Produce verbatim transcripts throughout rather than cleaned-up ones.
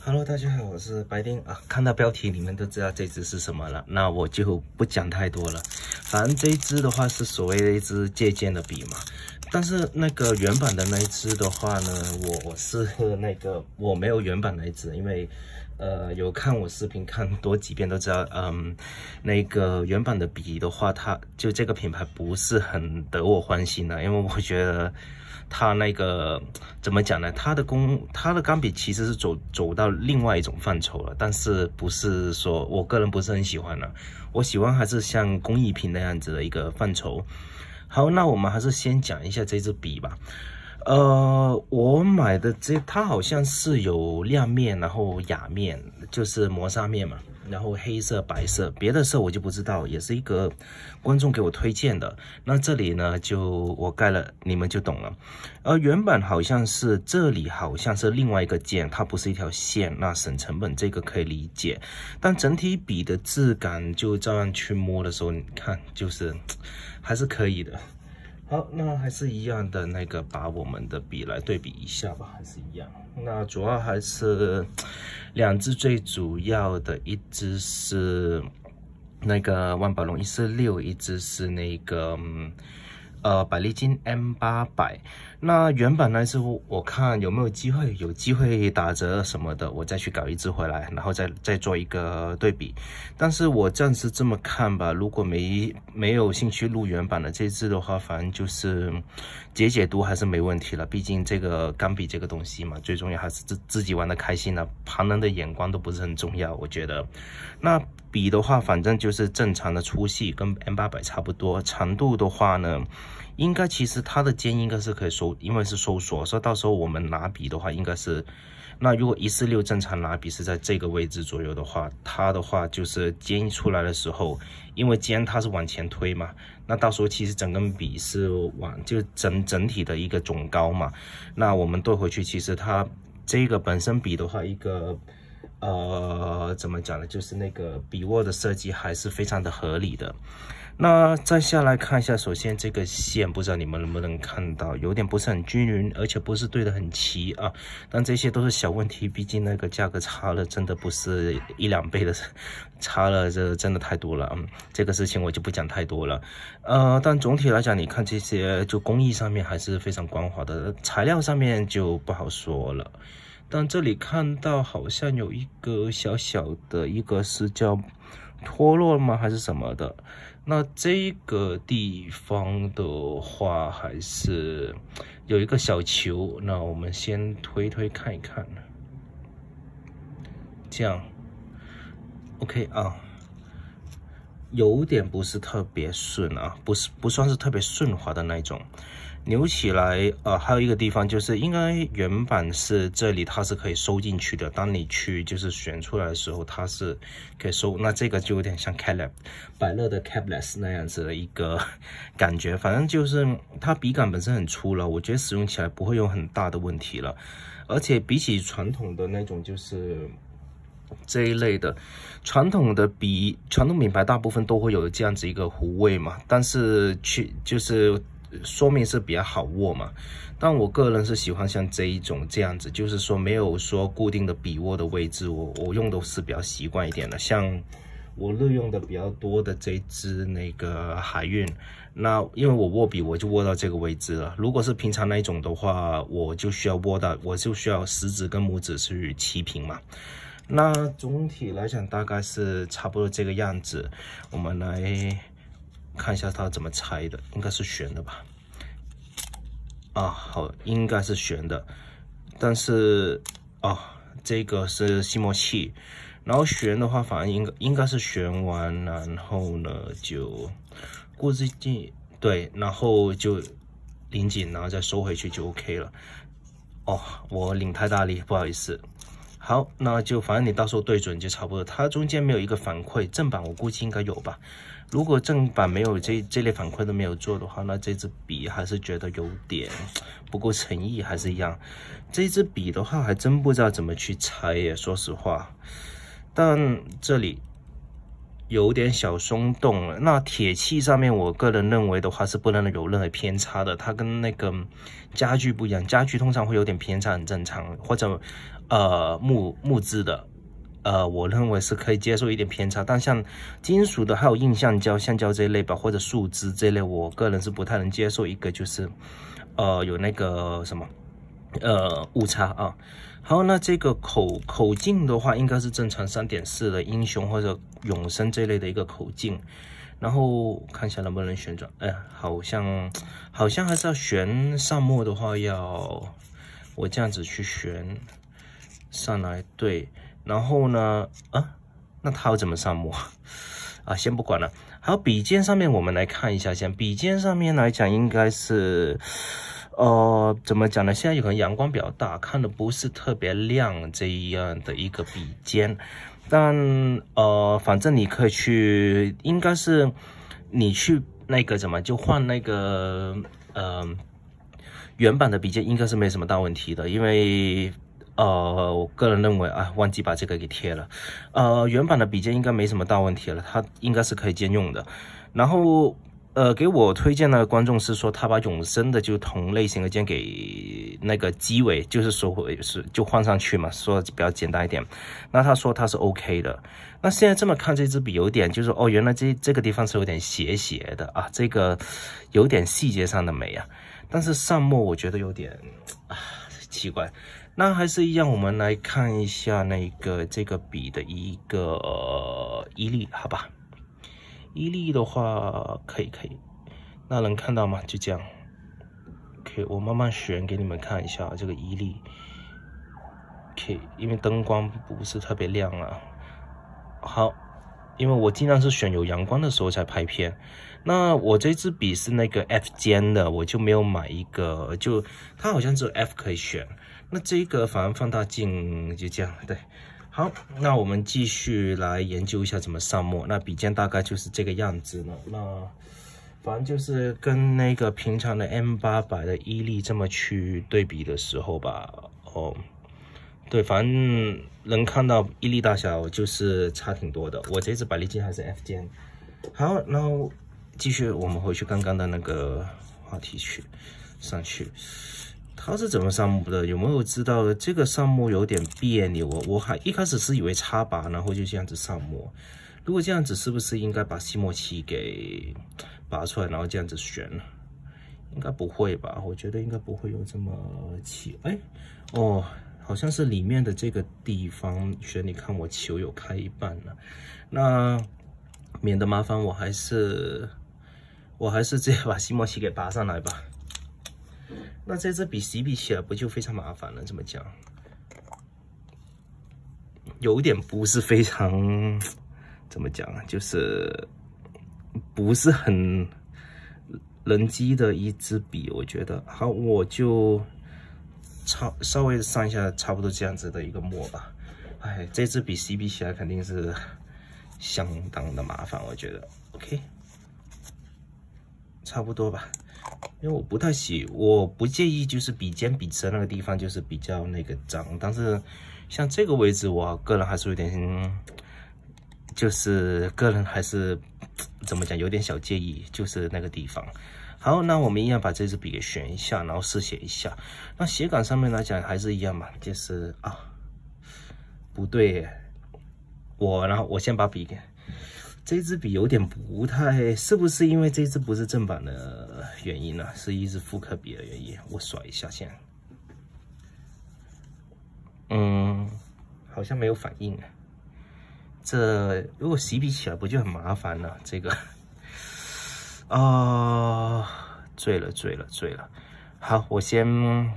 Hello， 大家好，我是白丁啊。看到标题你们都知道这支是什么了，那我就不讲太多了。反正这一支的话是所谓的一支借鉴的笔嘛，但是那个原版的那一支的话呢，我我是那个我没有原版那一支，因为呃有看我视频看多几遍都知道，嗯，那个原版的笔的话，它就这个品牌不是很得我欢心的，因为我觉得。它那个怎么讲呢？它的工，它的钢笔其实是走走到另外一种范畴了，但是不是说我个人不是很喜欢了。我喜欢还是像工艺品那样子的一个范畴。好，那我们还是先讲一下这支笔吧。呃，我买的这它好像是有亮面，然后雅面，就是磨砂面嘛。然后黑色、白色，别的色我就不知道，也是一个观众给我推荐的。那这里呢，就我盖了，你们就懂了。而原版好像是这里好像是另外一个键，它不是一条线，那省成本这个可以理解。但整体笔的质感就照样去摸的时候，你看就是还是可以的。好，那还是一样的那个，把我们的笔来对比一下吧，还是一样。那主要还是两支最主要的，一支是那个万宝龙一四六，一支是那个呃百利金 M 八百。那原版那支我看有没有机会，有机会打折什么的，我再去搞一支回来，然后再再做一个对比。但是我暂时这么看吧，如果没没有兴趣录原版的这支的话，反正就是解解读还是没问题了。毕竟这个钢笔这个东西嘛，最重要还是自自己玩的开心了，旁人的眼光都不是很重要，我觉得。那笔的话，反正就是正常的粗细，跟 M 八百差不多。长度的话呢，应该其实它的尖应该是可以收，因为是收缩，所以到时候我们拿笔的话，应该是，那如果一四六正常拿笔是在这个位置左右的话，它的话就是尖出来的时候，因为尖它是往前推嘛，那到时候其实整根笔是往就整整体的一个总高嘛，那我们对回去，其实它这个本身笔的话，一个。呃，怎么讲呢？就是那个笔握的设计还是非常的合理的。那再下来看一下，首先这个线不知道你们能不能看到，有点不是很均匀，而且不是对得很齐啊。但这些都是小问题，毕竟那个价格差了，真的不是一两倍的，差了这真的太多了。嗯，这个事情我就不讲太多了。呃，但总体来讲，你看这些就工艺上面还是非常光滑的，材料上面就不好说了。但这里看到好像有一个小小的一个是叫脱落吗还是什么的，那这个地方的话还是有一个小球，那我们先推推看一看，这样 OK 啊，有点不是特别顺啊，不是不算是特别顺滑的那种。扭起来，呃，还有一个地方就是，应该原版是这里它是可以收进去的。当你去就是选出来的时候，它是可以收。那这个就有点像 Capless 百乐的 Capless 那样子的一个感觉。反正就是它笔杆本身很粗了，我觉得使用起来不会有很大的问题了。而且比起传统的那种就是这一类的传统的笔，传统品牌大部分都会有这样子一个弧位嘛，但是去就是。说明是比较好握嘛，但我个人是喜欢像这一种这样子，就是说没有说固定的笔握的位置，我我用的是比较习惯一点的。像我日用的比较多的这支那个海运，那因为我握笔我就握到这个位置了。如果是平常那一种的话，我就需要握到，我就需要食指跟拇指去齐平嘛。那总体来讲大概是差不多这个样子，我们来。看一下它怎么拆的，应该是旋的吧？啊，好，应该是旋的，但是啊，这个是吸墨器，然后旋的话，反正应该应该是旋完，然后呢就固定进，对，然后就拧紧，然后再收回去就 OK 了。哦，我拧太大力，不好意思。好，那就反正你到时候对准就差不多。它中间没有一个反馈，正版我估计应该有吧。如果正版没有这这类反馈都没有做的话，那这支笔还是觉得有点不够诚意，还是一样。这支笔的话，还真不知道怎么去拆耶，说实话。但这里有点小松动了。那铁器上面，我个人认为的话是不能有任何偏差的，它跟那个家具不一样，家具通常会有点偏差，很正常，或者呃木木质的。 呃，我认为是可以接受一点偏差，但像金属的还有硬橡胶、橡胶这一类吧，或者树脂这一类，我个人是不太能接受。一个就是，呃，有那个什么，呃，误差啊。好，那这个口口径的话，应该是正常三点四的英雄或者永生这类的一个口径。然后看一下能不能旋转，哎、呃，好像好像还是要旋上墨的话要，我这样子去旋上来，对。 然后呢，啊，那它要怎么上墨啊？先不管了。还有笔尖上面，我们来看一下先。笔尖上面来讲，应该是，呃，怎么讲呢？现在有可能阳光比较大，看的不是特别亮这样的一个笔尖。但呃，反正你可以去，应该是你去那个怎么就换那个呃原版的笔尖，应该是没什么大问题的，因为。 呃，我个人认为啊，忘记把这个给贴了。呃，原版的笔尖应该没什么大问题了，它应该是可以兼用的。然后，呃，给我推荐的观众是说，他把永生的就同类型的键给那个机尾，就是说是就换上去嘛，说比较简单一点。那他说他是 OK 的。那现在这么看这支笔有点就是哦，原来这这个地方是有点斜斜的啊，这个有点细节上的美啊。但是上墨我觉得有点啊奇怪。 那还是一样，我们来看一下那个这个笔的一个、呃、伊利，好吧？伊利的话可以可以，那能看到吗？就这样。OK， 我慢慢选给你们看一下这个伊利。OK， 因为灯光不是特别亮啊。好，因为我尽量是选有阳光的时候才拍片。那我这支笔是那个 F 尖的，我就没有买一个，就它好像只有 F 可以选。 那这个反而放大镜就这样，对，好，那我们继续来研究一下怎么上墨。那笔尖大概就是这个样子了。那反正就是跟那个平常的 M 八百的伊利这么去对比的时候吧，哦，对，反正能看到伊利大小就是差挺多的。我这支百利剑还是 F 尖。好，然后继续我们回去刚刚的那个话题去上去。 它是怎么上墨的？有没有知道这个上墨有点别扭哦？我还一开始是以为插拔，然后就这样子上墨。如果这样子，是不是应该把吸墨器给拔出来，然后这样子旋？应该不会吧？我觉得应该不会有这么起。哎，哦，好像是里面的这个地方旋，你看我球有开一半了。那免得麻烦，我还是我还是直接把吸墨器给拔上来吧。 那这支笔洗笔起来不就非常麻烦了？怎么讲？有点不是非常，怎么讲？就是不是很人机的一支笔，我觉得。好，我就稍稍微上一下，差不多这样子的一个墨吧。哎，这支笔洗笔起来肯定是相当的麻烦，我觉得。OK， 差不多吧。 因为我不太喜，我不介意，就是笔尖笔直那个地方就是比较那个脏，但是像这个位置，我个人还是有点，嗯、就是个人还是怎么讲，有点小介意，就是那个地方。好，那我们一样把这支笔给选一下，然后试写一下。那写感上面来讲还是一样嘛，就是啊，不对耶，我然后我先把笔给。 这支笔有点不太，是不是因为这支不是正版的原因呢？是一支复刻笔的原因。我甩一下先，嗯，好像没有反应。这如果洗笔起来不就很麻烦了？这个啊、呃，醉了醉了醉了。好，我先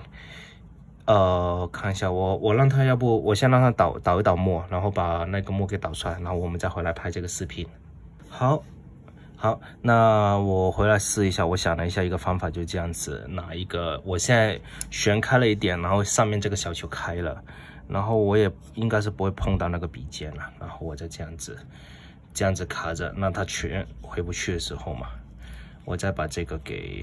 呃看一下，我我让他，要不我先让他倒倒一倒墨，然后把那个墨给倒出来，然后我们再回来拍这个视频。好，好，那我回来试一下。我想了一下，一个方法就是这样子，拿一个，我现在旋开了一点，然后上面这个小球开了，然后我也应该是不会碰到那个笔尖了，然后我再这样子，这样子卡着，那它全回不去的时候嘛，我再把这个给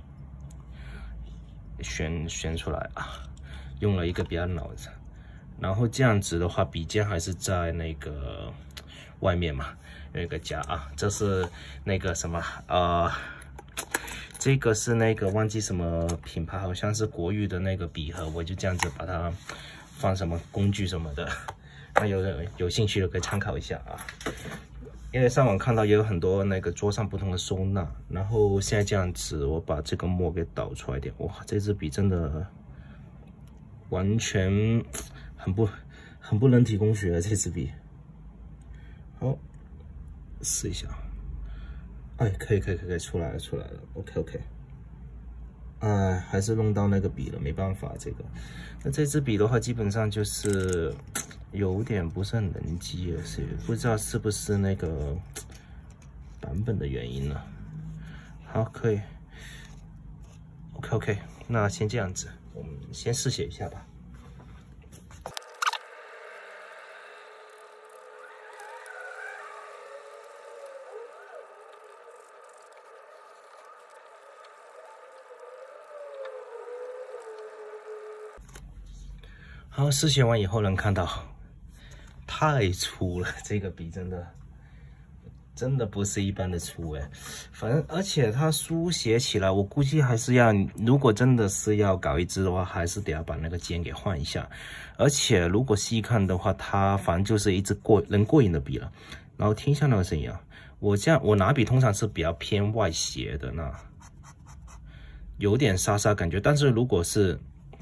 旋旋出来啊。 用了一个比较脑子，然后这样子的话，笔尖还是在那个外面嘛有一个夹啊，这是那个什么呃，这个是那个忘记什么品牌，好像是国语的那个笔盒，我就这样子把它放什么工具什么的，那有有兴趣的可以参考一下啊。因为上网看到也有很多那个桌上不同的收纳，然后现在这样子，我把这个墨给倒出来一点，哇，这支笔真的完全很不很不人体工学啊，这支笔。好，试一下，哎，可以可以可以可以出来了出来了 ，OK OK。哎，还是弄到那个笔了，没办法，这个。那这支笔的话，基本上就是有点不是很能机，是不知道是不是那个版本的原因呢？好，可以 ，OK OK， 那先这样子，我们先试写一下吧。好，试写完以后能看到，太粗了，这个笔真的，真的不是一般的粗哎。反正而且它书写起来，我估计还是要，如果真的是要搞一支的话，还是得要把那个尖给换一下。而且如果细看的话，它反正就是一支过能过瘾的笔了。然后听一下那个声音啊，我这样我拿笔通常是比较偏外斜的，那有点沙沙感觉，但是如果是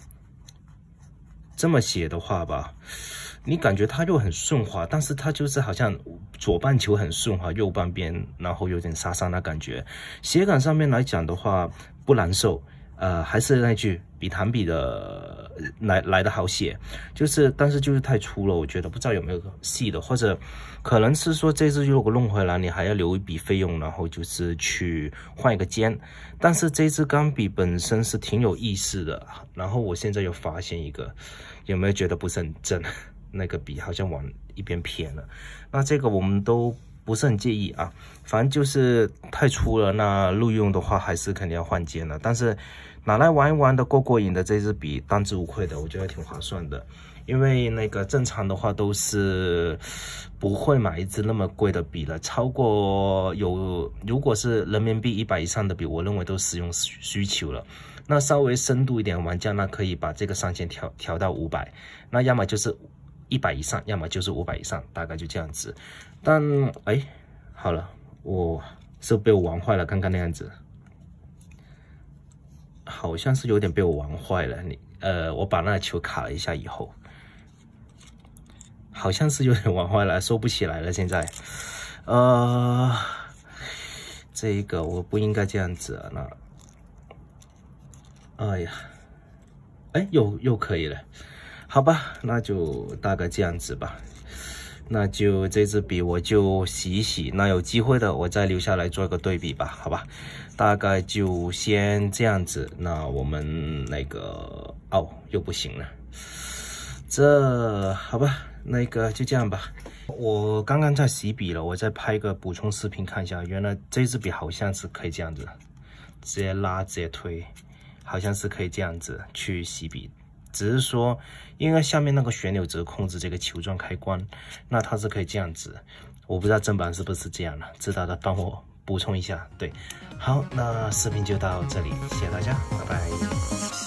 这么写的话吧，你感觉它又很顺滑，但是它就是好像左半球很顺滑，右半边然后有点沙沙那感觉。写感上面来讲的话不难受，呃，还是那句比弹笔的来来的好写，就是但是就是太粗了，我觉得不知道有没有细的，或者可能是说这支如果弄回来，你还要留一笔费用，然后就是去换一个尖。但是这支钢笔本身是挺有意思的，然后我现在又发现一个，有没有觉得不是很正？那个笔好像往一边偏了，那这个我们都不是很介意啊，反正就是太粗了，那录用的话还是肯定要换尖了。但是拿来玩一玩的过过瘾的这支笔，当之无愧的，我觉得挺划算的。因为那个正常的话都是不会买一支那么贵的笔了，超过有如果是人民币一百以上的笔，我认为都使用需求了。那稍微深度一点的玩家，那可以把这个上限调调到五百，那要么就是一百以上，要么就是五百以上，大概就这样子。但哎，好了，我是被我玩坏了，刚刚那样子，好像是有点被我玩坏了。你呃，我把那个球卡了一下以后。好像是有点玩坏了，收不起来了。现在，呃，这个我不应该这样子啊。那，哎呀，哎，又又可以了，好吧，那就大概这样子吧。那就这支笔我就洗一洗，那有机会的我再留下来做个对比吧，好吧？大概就先这样子。那我们那个哦，又不行了，这好吧？那个就这样吧。我刚刚在洗笔了，我再拍个补充视频看一下。原来这支笔好像是可以这样子，直接拉直接推，好像是可以这样子去洗笔。只是说，因为下面那个旋钮只控制这个球状开关，那它是可以这样子。我不知道正版是不是这样的，知道的帮我补充一下。对，好，那视频就到这里，谢谢大家，拜拜。